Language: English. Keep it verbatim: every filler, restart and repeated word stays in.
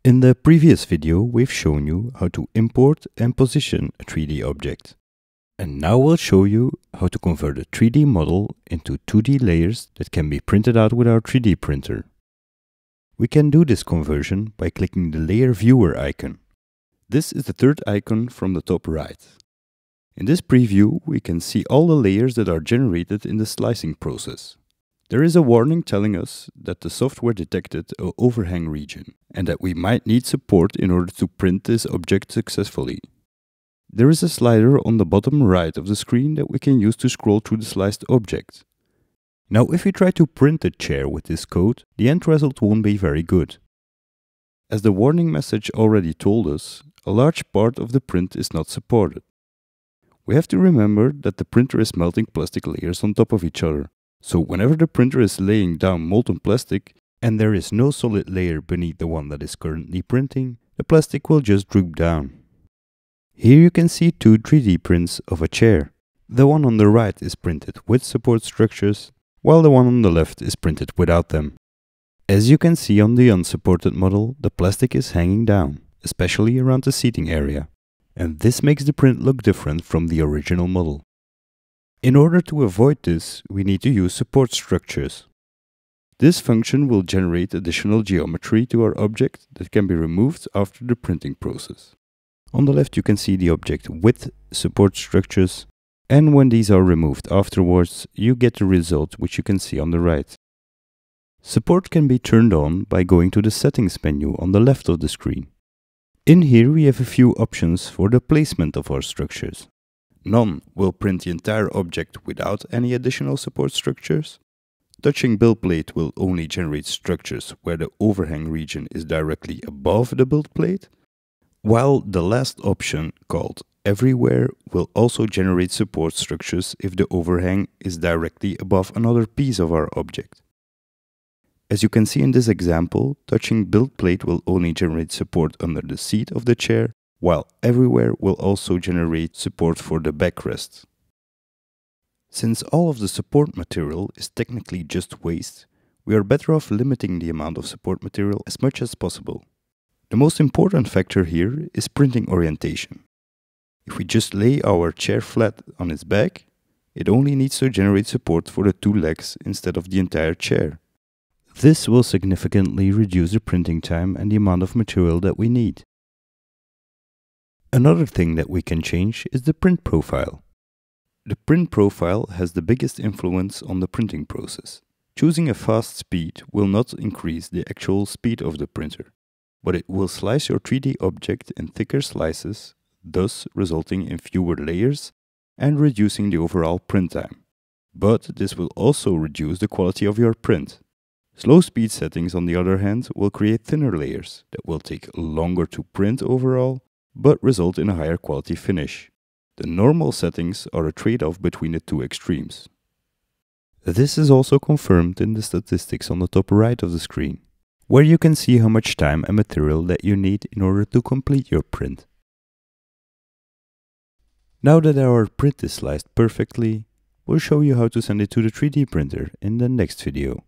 In the previous video, we've shown you how to import and position a three D object. And now we'll show you how to convert a three D model into two D layers that can be printed out with our three D printer. We can do this conversion by clicking the Layer Viewer icon. This is the third icon from the top right. In this preview, we can see all the layers that are generated in the slicing process. There is a warning telling us that the software detected an overhang region and that we might need support in order to print this object successfully. There is a slider on the bottom right of the screen that we can use to scroll through the sliced object. Now, if we try to print a chair with this code, the end result won't be very good. As the warning message already told us, a large part of the print is not supported. We have to remember that the printer is melting plastic layers on top of each other. So whenever the printer is laying down molten plastic and there is no solid layer beneath the one that is currently printing, the plastic will just droop down. Here you can see two three D prints of a chair. The one on the right is printed with support structures, while the one on the left is printed without them. As you can see on the unsupported model, the plastic is hanging down, especially around the seating area. And this makes the print look different from the original model. In order to avoid this, we need to use support structures. This function will generate additional geometry to our object that can be removed after the printing process. On the left you can see the object with support structures, and when these are removed afterwards, you get the result which you can see on the right. Support can be turned on by going to the settings menu on the left of the screen. In here we have a few options for the placement of our structures. None will print the entire object without any additional support structures. Touching build plate will only generate structures where the overhang region is directly above the build plate, while the last option, called Everywhere, will also generate support structures if the overhang is directly above another piece of our object. As you can see in this example, touching build plate will only generate support under the seat of the chair, while Everywhere will also generate support for the backrest. Since all of the support material is technically just waste, we are better off limiting the amount of support material as much as possible. The most important factor here is printing orientation. If we just lay our chair flat on its back, it only needs to generate support for the two legs instead of the entire chair. This will significantly reduce the printing time and the amount of material that we need. Another thing that we can change is the print profile. The print profile has the biggest influence on the printing process. Choosing a fast speed will not increase the actual speed of the printer, but it will slice your three D object in thicker slices, thus resulting in fewer layers and reducing the overall print time. But this will also reduce the quality of your print. Slow speed settings, on the other hand, will create thinner layers that will take longer to print overall, but result in a higher quality finish. The normal settings are a trade-off between the two extremes. This is also confirmed in the statistics on the top right of the screen, where you can see how much time and material that you need in order to complete your print. Now that our print is sliced perfectly, we'll show you how to send it to the three D printer in the next video.